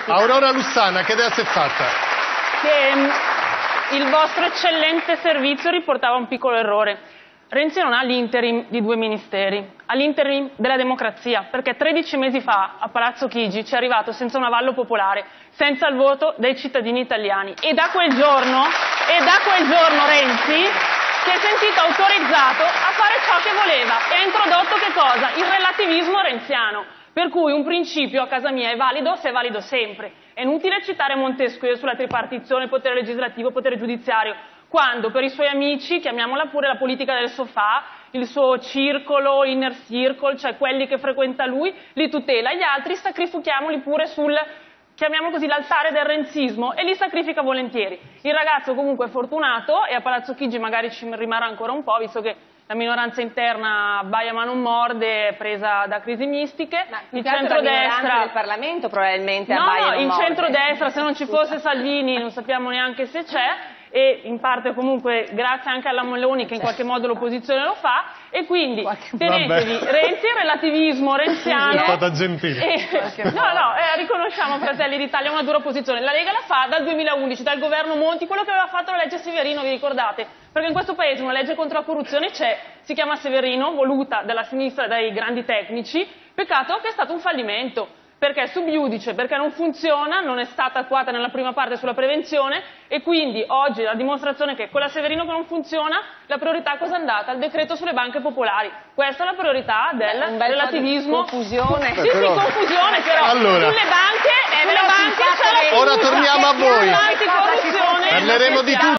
Aurora Lussana, che idea si è fatta? Che il vostro eccellente servizio riportava un piccolo errore. Renzi non ha l'interim di 2 ministeri, ha l'interim della democrazia, perché 13 mesi fa a Palazzo Chigi ci è arrivato senza un avallo popolare, senza il voto dei cittadini italiani. E da quel giorno Renzi si è sentito autorizzato a fare ciò che voleva e ha introdotto che cosa? Il relativismo renziano, per cui un principio a casa mia è valido se è valido sempre. È inutile citare Montesquieu sulla tripartizione, potere legislativo, potere giudiziario, quando per i suoi amici, chiamiamola pure la politica del sofà, il suo circolo, inner circle, cioè quelli che frequenta lui, li tutela, gli altri sacrifichiamoli pure sul, chiamiamolo così, l'altare del renzismo, e li sacrifica volentieri. Il ragazzo comunque è fortunato e a Palazzo Chigi magari ci rimarrà ancora un po', visto che la minoranza interna abbaia ma non morde, presa da crisi mistiche. Ma il centrodestra del Parlamento probabilmente abbaia ma non morde. In centrodestra, se non ci fosse Salvini non sappiamo neanche se c'è, e in parte comunque grazie anche alla Meloni che in qualche modo l'opposizione lo fa, e quindi tenetevi Renzi, il relativismo renziano. È stata gentile. Riconosciamo Fratelli d'Italia una dura opposizione. La Lega la fa dal 2011, dal governo Monti, quello che aveva fatto la legge Severino, vi ricordate? Perché in questo paese una legge contro la corruzione c'è, si chiama Severino, voluta dalla sinistra dai grandi tecnici, peccato che è stato un fallimento. Perché è sub iudice, perché non funziona, non è stata attuata nella prima parte sulla prevenzione, e quindi oggi la dimostrazione che con la Severino che non funziona, la priorità cosa è andata? Il decreto sulle banche popolari. Questa è la priorità del relativismo. Confusione. Sì, confusione, però allora, sulle banche c'è la ora torniamo a voi. L'anticorruzione. Parleremo di tutto.